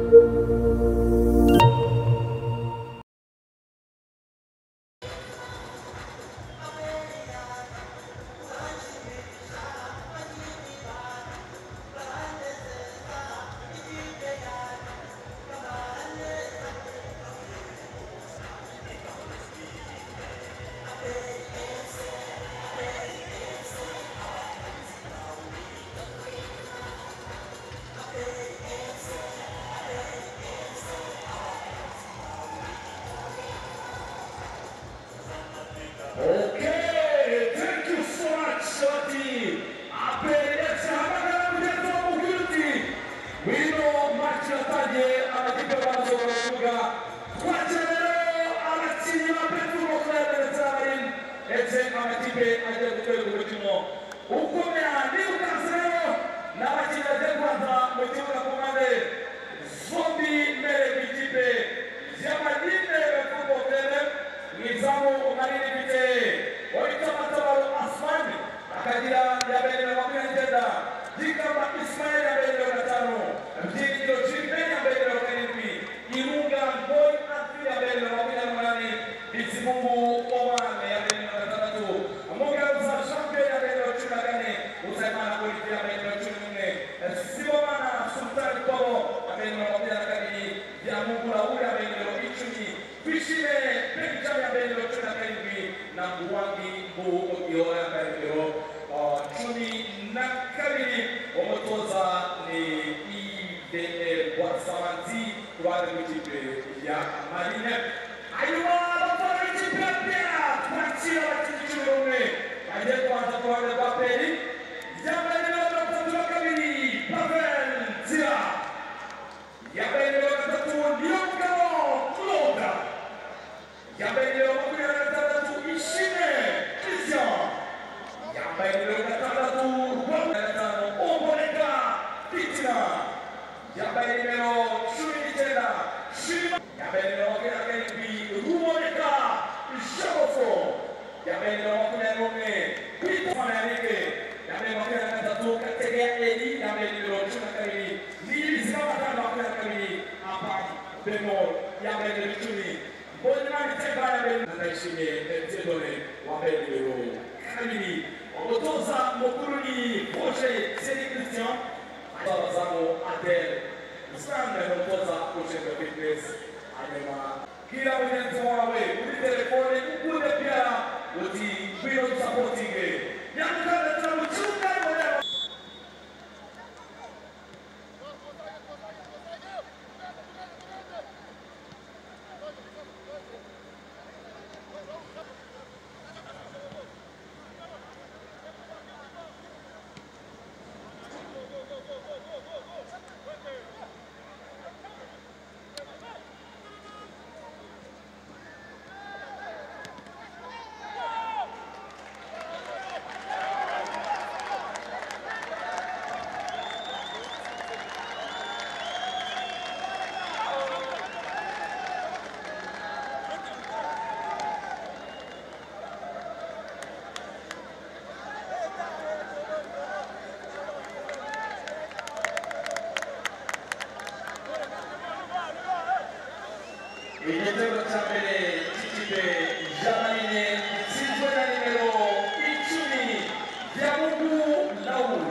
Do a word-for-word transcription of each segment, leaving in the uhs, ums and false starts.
Okay, thank you so much, Shorty. Apeleza habari mchezo wa Mugiriti. Wino machi ataje anakipa bazo kuga. Kwa leo anachini mapetu kwa Zarin. Eze anatipe aje kutoka kutimo. Ukomea ni ukasero na machina kwanza mtoka komande. Zombi mbele kitipe. Jamadine kwa mbele. Nizamu umarini bite. Oita matabaro Asmani. Akadira ya bende na wakuna njeda. Jikamba Ismail ya bende na tano. Mjini ilo chiripeni ya bende na wakanipi. Irunga Boy Atri ya bende na wakuna mwanani. Bizimungu Omane ya bende na tatu. Amunga uza Champion ya bende na chuna gane. Uzaimana Politi ya bende na chuna mune. Sibomana Sultan Kobo ya bende na wakuna gane. Ya Mungu la ule ya bende na ichuni. Fishime Benjamin ya bende na chuna gane. Na Buwangi Bu Okioya Kaibiro. Chuni Nakabini Omotoza ni I D E Wasamanzi kwa mtipe ya Marine. Ayuwa bafana mtipe pia kuachia watichume. Aje kwanza kwa wale papeli. Yabende na tatu kabili. Pavel Zira. Yabende na tatu Nyonga Kloda. Yabende na tatu Ishine Christian. Yabende na tatu Wabetano Omboleka Fitina. Yabende na Shuri Tena Shima. Yabende na wakina Kenipi Rumoneka Shabofo. Yabende na wakina Rome Pito Fanarike. Yabende na wakina tatu Kategea Edi. Yabende na Chuna Kamili Nili Zikama Tana wakina Kamili Apani Bemol. Yabende na Chuni Bonima Miteka Yabende na Naishime Tedone Wabende na Kamili Otoza Mokuruni Poche Sedi Christian Azamo Adel Msanda Otoza Poche Fitness Anema Kila mwenye mwawe Uli telefone Ukule pia Uti Bino Supporting Yamukanda Tamu Chunga Mwena Igitego cya mbere kikipe Jamarine itsinzwe na nimero icumi Byamungu Raoul.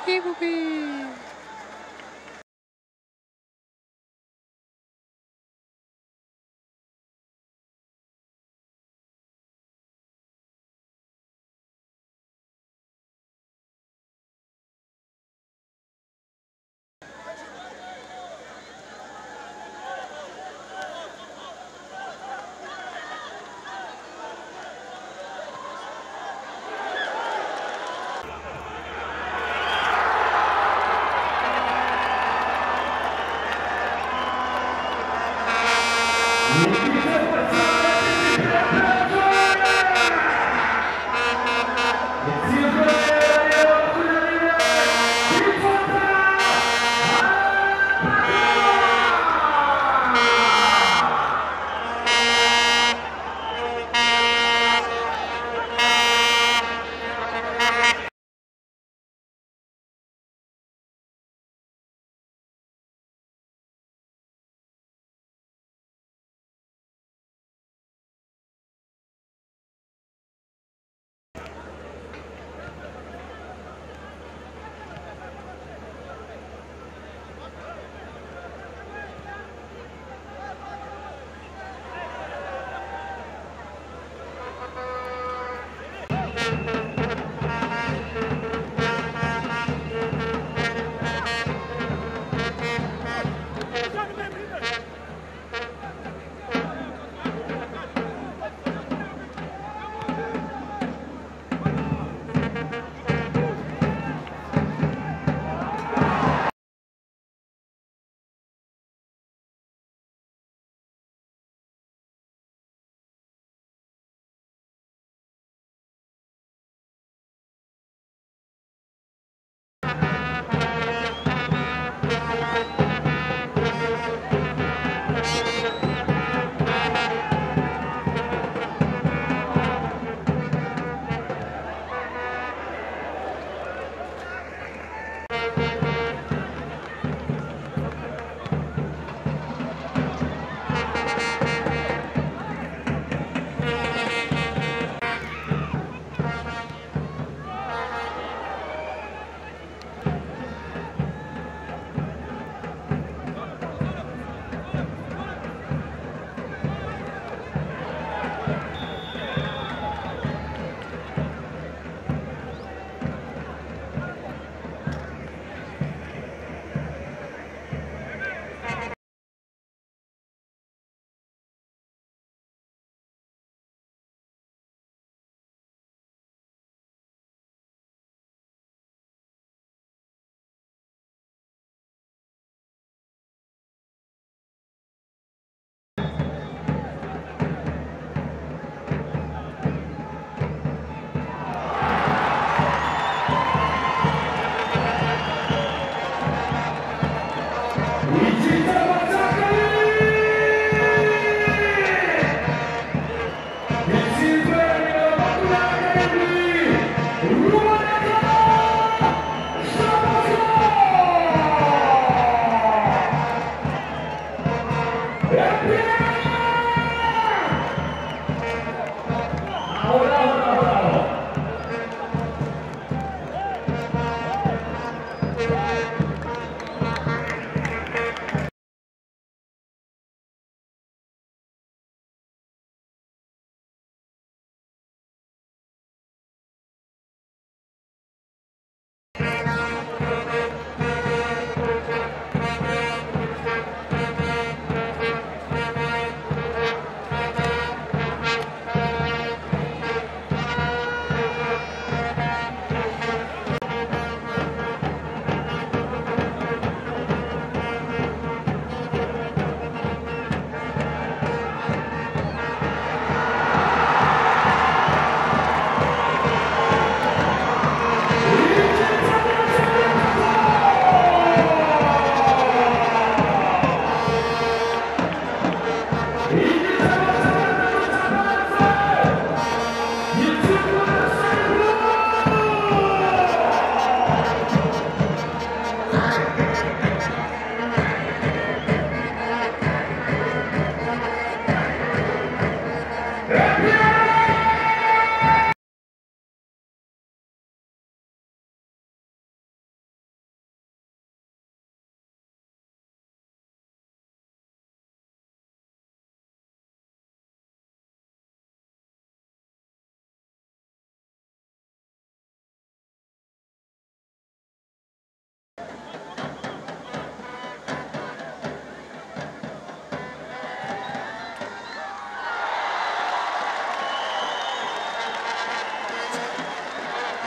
Ibuki.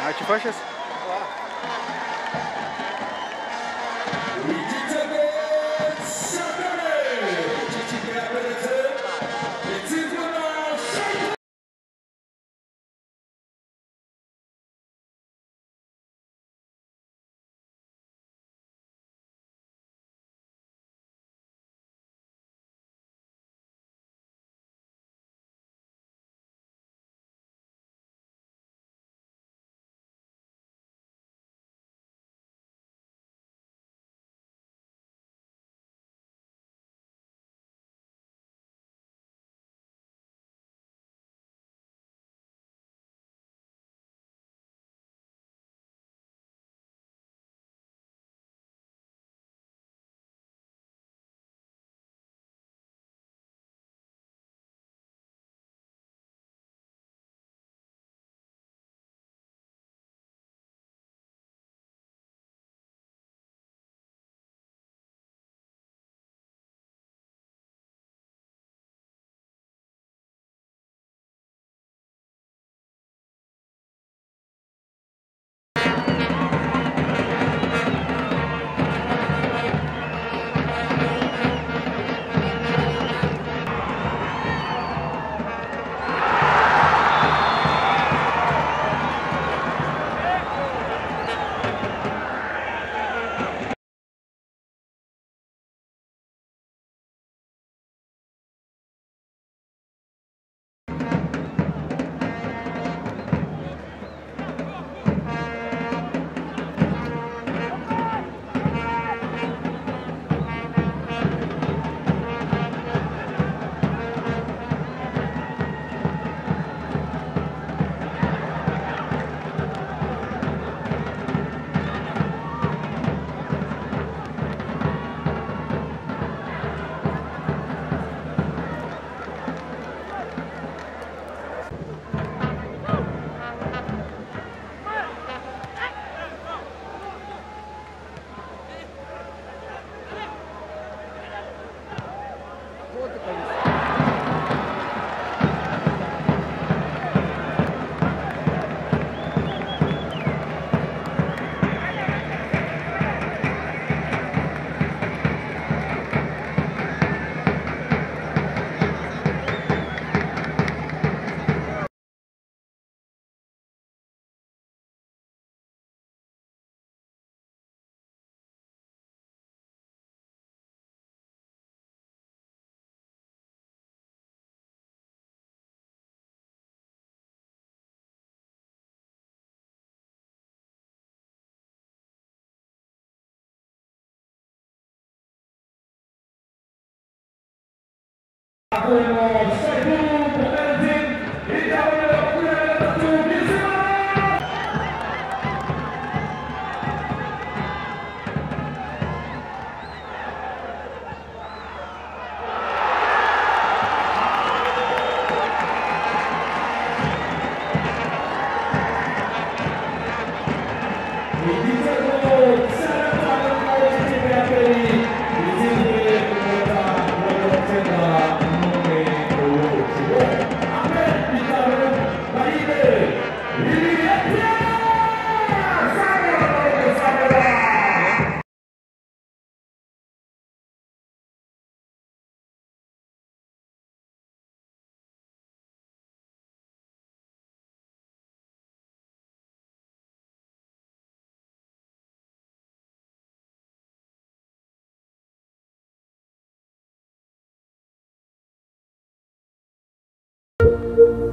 Arte faixas? You